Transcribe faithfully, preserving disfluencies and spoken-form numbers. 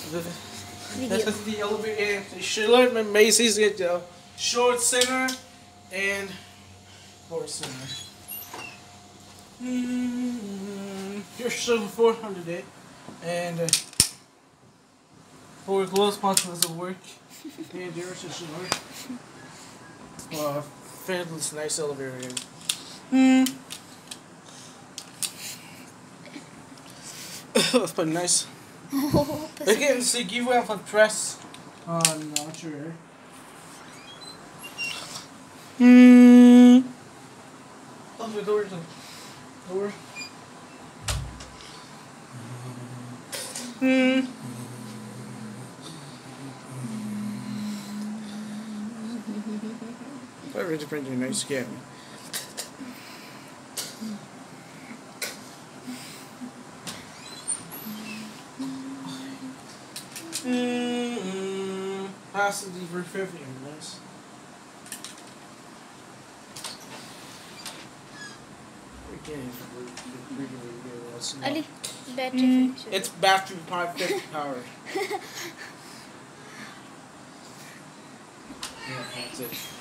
This is the elevator. The Schindler and Macy's get the short center and lower center. Mm, here's show four hundred it, and uh, for close punch doesn't work. And there's a Schindler. Wow, fabulous, nice elevator here. Hmm. That's pretty nice. Again, so give you have a press on uh, your. Hmm. Close the door. Door. Hmm. That really pretty nice again. Mm-hmm. Possibly for fifty, nice. Ali, battery mm, it's battery power fifty powered. Yeah, that's it.